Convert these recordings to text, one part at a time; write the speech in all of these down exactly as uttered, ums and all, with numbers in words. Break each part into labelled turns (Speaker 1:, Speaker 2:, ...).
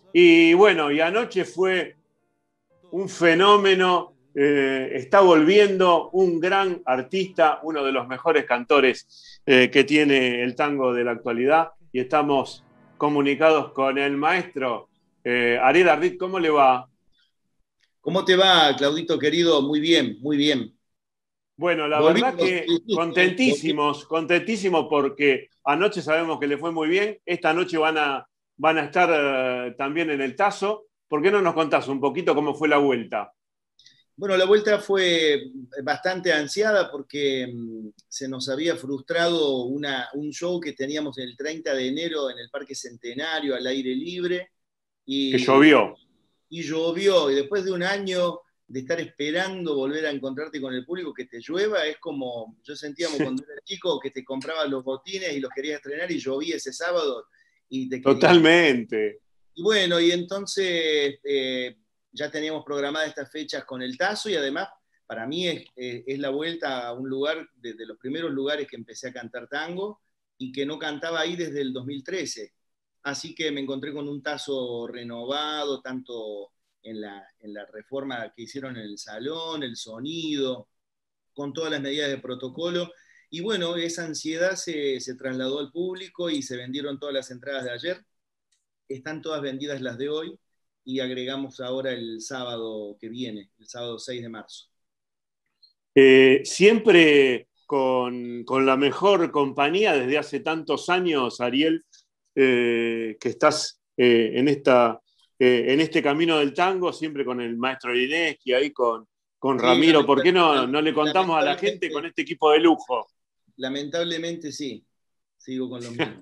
Speaker 1: Y bueno, y anoche fue un fenómeno, eh, está volviendo un gran artista, uno de los mejores cantores eh, que tiene el tango de la actualidad, y estamos comunicados con el maestro eh, Ariel Ardit. ¿Cómo le va?
Speaker 2: ¿Cómo te va, Claudito querido? Muy bien, muy bien.
Speaker 1: Bueno, la verdad
Speaker 2: Volvimos,
Speaker 1: que
Speaker 2: sí, sí, volvimos.
Speaker 1: contentísimos, contentísimos porque anoche sabemos que le fue muy bien, esta noche van a, van a estar eh, también en el Tazo. ¿Por qué no nos contás un poquito cómo fue la vuelta?
Speaker 2: Bueno, la vuelta fue bastante ansiada porque mm, se nos había frustrado una, un show que teníamos el treinta de enero en el Parque Centenario al aire libre
Speaker 1: Que
Speaker 2: y,
Speaker 1: llovió.
Speaker 2: y llovió. Y después de un año de estar esperando volver a encontrarte con el público, que te llueva, es como yo sentíamos cuando era chico que te comprabas los botines y los querías estrenar y llovía ese sábado y te querías.
Speaker 1: Totalmente.
Speaker 2: Y bueno, y entonces eh, ya teníamos programadas estas fechas con el Tazo y además para mí es, eh, es la vuelta a un lugar, de, de los primeros lugares que empecé a cantar tango y que no cantaba ahí desde el dos mil trece. Así que me encontré con un Tazo renovado, tanto en la, en la reforma que hicieron en el salón, el sonido, con todas las medidas de protocolo. Y bueno, esa ansiedad se, se trasladó al público y se vendieron todas las entradas de ayer. Están todas vendidas las de hoy y agregamos ahora el sábado que viene, el sábado seis de marzo.
Speaker 1: Eh, siempre con, con, la mejor compañía desde hace tantos años, Ariel, eh, que estás eh, en, esta, eh, en este camino del tango, siempre con el maestro Irineski, ahí con, con
Speaker 2: Sí,
Speaker 1: Ramiro. ¿Por qué no, no le contamos a la gente con
Speaker 2: lamentablemente,
Speaker 1: este equipo de lujo?
Speaker 2: lamentablemente sí, sigo con lo mismo.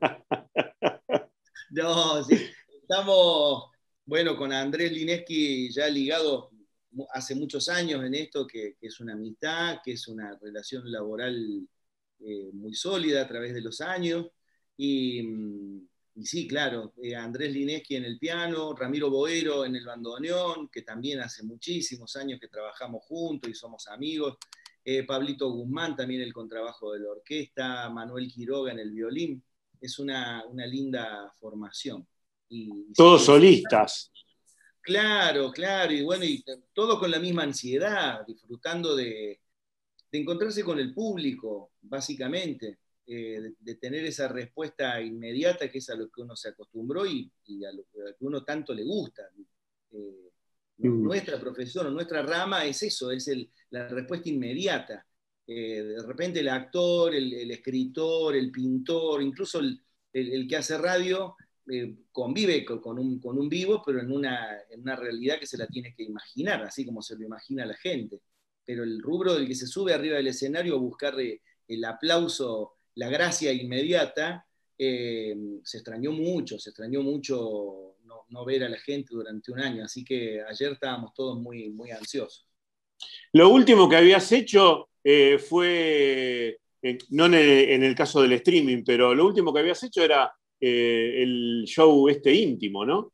Speaker 2: No, sí, estamos, bueno, con Andrés Lineski ya ligados hace muchos años en esto, que, que es una amistad, que es una relación laboral eh, muy sólida a través de los años. Y, y sí, claro, eh, Andrés Lineski en el piano, Ramiro Boero en el bandoneón, que también hace muchísimos años que trabajamos juntos y somos amigos. Eh, Pablito Guzmán también el contrabajo de la orquesta, Manuel Quiroga en el violín. Es una, una linda formación. Y, y
Speaker 1: Todos
Speaker 2: sí,
Speaker 1: solistas.
Speaker 2: claro, claro, y bueno, y todo con la misma ansiedad, disfrutando de, de encontrarse con el público, básicamente, eh, de, de, tener esa respuesta inmediata que es a lo que uno se acostumbró y, y a lo a que uno tanto le gusta. Eh,
Speaker 1: Mm.
Speaker 2: nuestra profesión o nuestra rama es eso, es el, la respuesta inmediata. Eh, de repente el actor, el, el escritor, el pintor, incluso el, el, el que hace radio, eh, convive con, con, un, con un vivo, pero en una, en una realidad que se la tiene que imaginar, así como se lo imagina la gente. Pero el rubro del que se sube arriba del escenario a buscar el aplauso, la gracia inmediata, eh, se extrañó mucho, se extrañó mucho no, no, ver a la gente durante un año, así que ayer estábamos todos muy, muy ansiosos.
Speaker 1: Lo último que habías hecho eh, fue, eh, no en el, en el caso del streaming, pero lo último que habías hecho era eh, el show este íntimo, ¿no?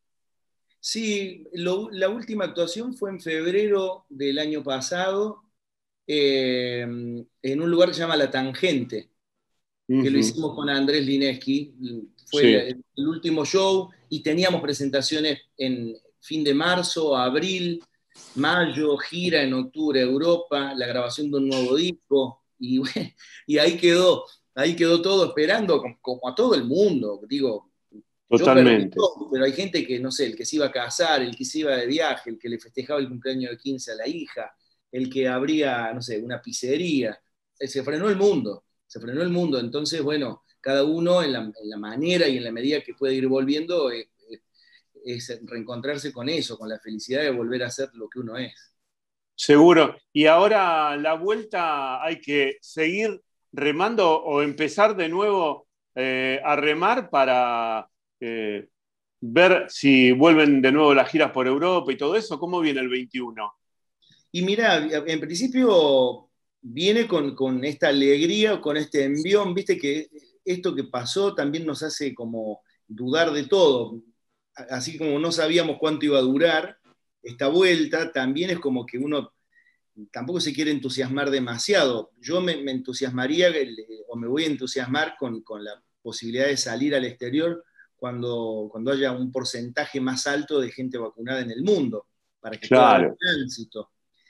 Speaker 2: Sí, lo, la última actuación fue en febrero del año pasado, eh, en un lugar que se llama La Tangente, que lo
Speaker 1: Uh-huh.
Speaker 2: hicimos con Andrés Lineski. Fue
Speaker 1: Sí.
Speaker 2: el, el último show y teníamos presentaciones en fin de marzo, abril, mayo, gira en octubre a Europa, la grabación de un nuevo disco, y, y ahí quedó, ahí quedó todo esperando, como, como a todo el mundo, digo, yo perdí
Speaker 1: Totalmente.
Speaker 2: todo, pero hay gente que, no sé, el que se iba a casar, el que se iba de viaje, el que le festejaba el cumpleaños de quince a la hija, el que abría, no sé, una pizzería, se frenó el mundo, se frenó el mundo, entonces, bueno, cada uno en la, en la manera y en la medida que puede ir volviendo, eh, es reencontrarse con eso, con la felicidad de volver a ser lo que uno es.
Speaker 1: Seguro. Y ahora la vuelta hay que seguir remando o empezar de nuevo eh, a remar para eh, ver si vuelven de nuevo las giras por Europa y todo eso. ¿Cómo viene el veintiuno?
Speaker 2: Y mira, en principio viene con, con esta alegría, con este envión, viste que esto que pasó también nos hace como dudar de todo. Así como no sabíamos cuánto iba a durar esta vuelta, también es como que uno tampoco se quiere entusiasmar demasiado. Yo me, me entusiasmaría o me voy a entusiasmar con, con la posibilidad de salir al exterior cuando, cuando haya un porcentaje más alto de gente vacunada en el mundo, para que pueda
Speaker 1: Claro.
Speaker 2: haber tránsito.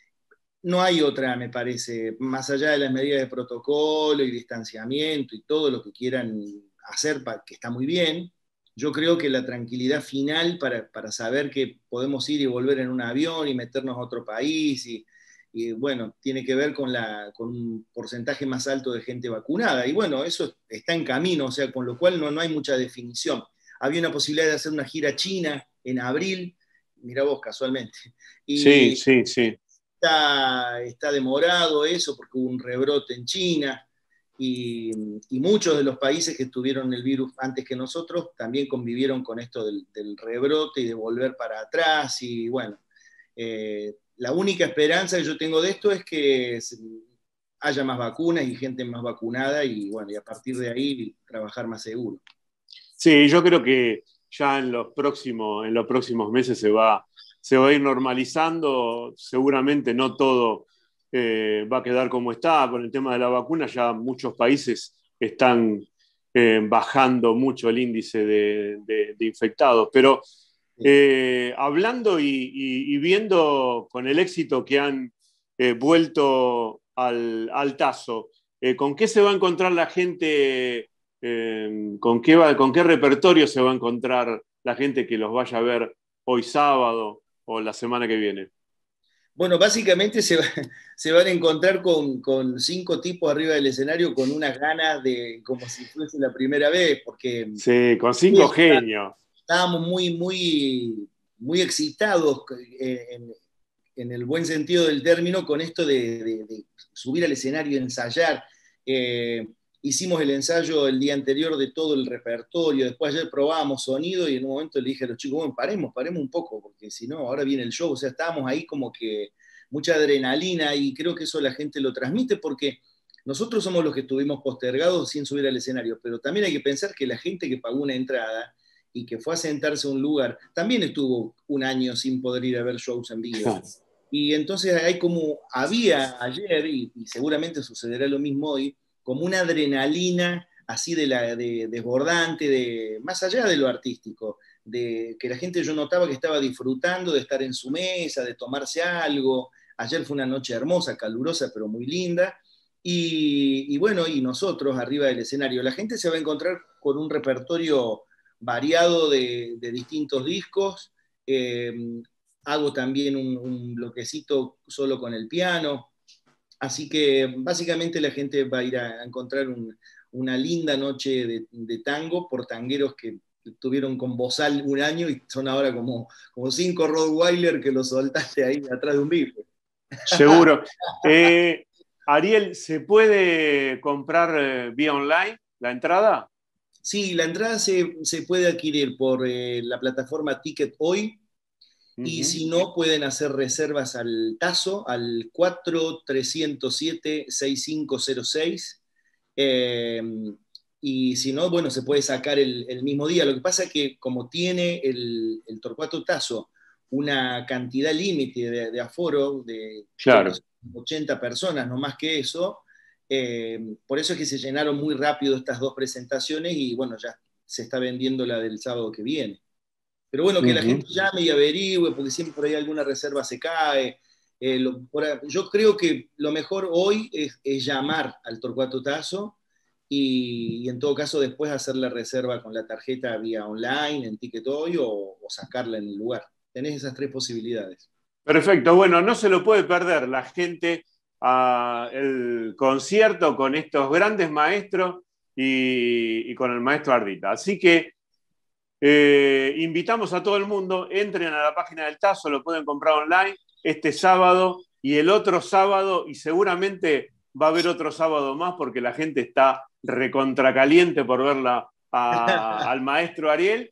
Speaker 2: No hay otra, me parece, más allá de las medidas de protocolo y distanciamiento y todo lo que quieran hacer, que está muy bien. Yo creo que la tranquilidad final para, para saber que podemos ir y volver en un avión y meternos a otro país, y, y bueno, tiene que ver con, la, con un porcentaje más alto de gente vacunada. Y bueno, eso está en camino, o sea, con lo cual no, no hay mucha definición. Había una posibilidad de hacer una gira china en abril, mirá vos, casualmente.
Speaker 1: Sí,
Speaker 2: Y
Speaker 1: sí, sí.
Speaker 2: está, está demorado eso porque hubo un rebrote en China. Y, y muchos de los países que tuvieron el virus antes que nosotros también convivieron con esto del, del rebrote y de volver para atrás. Y bueno, eh, la única esperanza que yo tengo de esto es que haya más vacunas y gente más vacunada, y bueno, y a partir de ahí trabajar más seguro.
Speaker 1: Sí, yo creo que ya en los próximos, en los próximos meses se va, se va a ir normalizando. Seguramente no todo eh, va a quedar como está. Con el tema de la vacuna, ya muchos países están eh, bajando mucho el índice de, de, de infectados. Pero eh, hablando y, y, y viendo con el éxito que han eh, vuelto al, al Tazo, eh, ¿con qué se va a encontrar la gente? Eh, ¿con, qué va, ¿Con qué repertorio se va a encontrar la gente que los vaya a ver hoy sábado o la semana que viene?
Speaker 2: Bueno, básicamente se, va, se van a encontrar con, con cinco tipos arriba del escenario con unas ganas de, como si fuese la primera vez, porque
Speaker 1: sí, con cinco genios.
Speaker 2: Estábamos muy, muy, muy excitados en, en el buen sentido del término con esto de, de, de subir al escenario y ensayar. Eh, hicimos el ensayo el día anterior de todo el repertorio, después ayer probábamos sonido y en un momento le dije a los chicos, bueno, paremos, paremos un poco, porque si no, ahora viene el show. O sea, estábamos ahí como que mucha adrenalina, y creo que eso la gente lo transmite porque nosotros somos los que estuvimos postergados sin subir al escenario, pero también hay que pensar que la gente que pagó una entrada y que fue a sentarse a un lugar, también estuvo un año sin poder ir a ver shows en vivo. Claro. Y entonces hay como, había ayer, y, y seguramente sucederá lo mismo hoy, como una adrenalina así de, la, de desbordante, de, más allá de lo artístico, de que la gente, yo notaba que estaba disfrutando de estar en su mesa, de tomarse algo. Ayer fue una noche hermosa, calurosa, pero muy linda. Y, y bueno, y nosotros arriba del escenario, la gente se va a encontrar con un repertorio variado de, de distintos discos. Eh, hago también un, un bloquecito solo con el piano. Así que básicamente la gente va a ir a encontrar un, una linda noche de, de tango por tangueros que estuvieron con Bozal un año y son ahora como, como cinco Rottweiler que los soltaste ahí atrás de un bife.
Speaker 1: Seguro. Eh, Ariel, ¿se puede comprar eh, vía online la entrada?
Speaker 2: Sí, la entrada se, se puede adquirir por eh, la plataforma Ticket Hoy. Uh-huh. Y si no, pueden hacer reservas al Tazo, al cuatro tres cero siete, seis cinco cero seis. Eh, y si no, bueno, se puede sacar el, el mismo día. Lo que pasa es que como tiene el, el Torcuato Tazo una cantidad límite de, de aforo de
Speaker 1: claro.
Speaker 2: ochenta personas, no más que eso, eh, por eso es que se llenaron muy rápido estas dos presentaciones y bueno, ya se está vendiendo la del sábado que viene. Pero bueno, que uh-huh. la gente llame y averigüe, porque siempre por ahí alguna reserva se cae. Eh, lo, por, yo creo que lo mejor hoy es, es llamar al Torcuato Tazo y, y en todo caso después hacer la reserva con la tarjeta vía online, en Ticket Hoy, o, o sacarla en el lugar. Tenés esas tres posibilidades.
Speaker 1: Perfecto, bueno, no se lo puede perder la gente a el concierto con estos grandes maestros y, y con el maestro Ardita. Así que Eh, invitamos a todo el mundo, entren a la página del Tazo, lo pueden comprar online este sábado y el otro sábado, y seguramente va a haber otro sábado más porque la gente está recontracaliente por verla a, al maestro Ariel.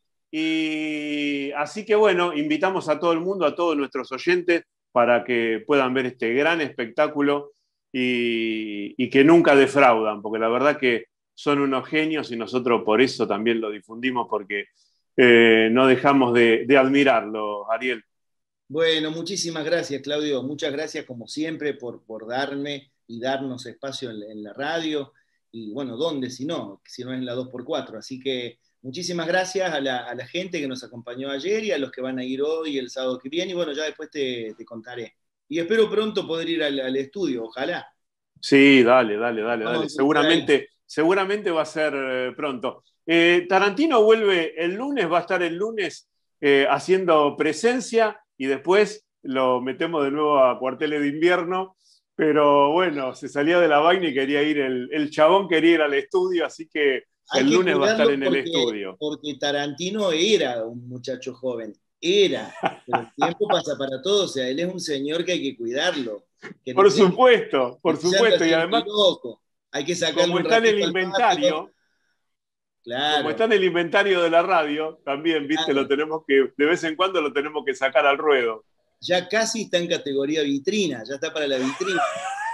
Speaker 1: Y así que bueno, invitamos a todo el mundo, a todos nuestros oyentes, para que puedan ver este gran espectáculo y, y que nunca defraudan, porque la verdad que son unos genios y nosotros por eso también lo difundimos, porque Eh, no dejamos de, de admirarlo, Ariel.
Speaker 2: Bueno, muchísimas gracias, Claudio. Muchas gracias, como siempre, por, por darme y darnos espacio en, en la radio. Y bueno, ¿dónde si no? Si no es en la dos por cuatro. Así que muchísimas gracias a la, a la gente que nos acompañó ayer y a los que van a ir hoy y el sábado que viene. Y bueno, ya después te, te contaré. Y espero pronto poder ir al, al estudio, ojalá.
Speaker 1: Sí, dale, dale, dale, dale.
Speaker 2: Vamos,
Speaker 1: Seguramente, seguramente va a ser eh, pronto. Eh, Tarantino vuelve el lunes, va a estar el lunes eh, haciendo presencia y después lo metemos de nuevo a Cuarteles de Invierno. Pero bueno, se salía de la vaina y quería ir, el, el chabón quería ir al estudio, así que
Speaker 2: Hay
Speaker 1: el
Speaker 2: que
Speaker 1: lunes va a estar
Speaker 2: cuidarlo
Speaker 1: en el
Speaker 2: porque,
Speaker 1: estudio.
Speaker 2: porque Tarantino era un muchacho joven, era, pero el tiempo pasa para todos, o sea, él es un señor que hay que cuidarlo. Que no
Speaker 1: Por
Speaker 2: creen
Speaker 1: supuesto,
Speaker 2: que
Speaker 1: por
Speaker 2: se anda
Speaker 1: supuesto. Y
Speaker 2: haciendo
Speaker 1: además,
Speaker 2: loco. Hay que sacarle
Speaker 1: como
Speaker 2: un
Speaker 1: está en el
Speaker 2: ratito al patio.
Speaker 1: inventario, como está
Speaker 2: Claro,
Speaker 1: en el inventario de la radio, también, viste, lo
Speaker 2: claro.
Speaker 1: tenemos que, de vez en cuando lo tenemos que sacar al ruedo.
Speaker 2: Ya casi está en categoría vitrina, ya está para la vitrina.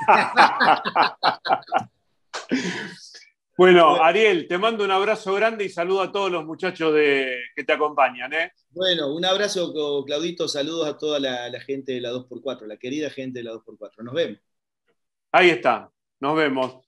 Speaker 1: Bueno, Ariel, te mando un abrazo grande y saludo a todos los muchachos de, que te acompañan. ¿eh?
Speaker 2: Bueno, un abrazo, Claudito, saludos a toda la, la gente de la dos por cuatro, la querida gente de la dos por cuatro. Nos vemos.
Speaker 1: Ahí está, nos vemos.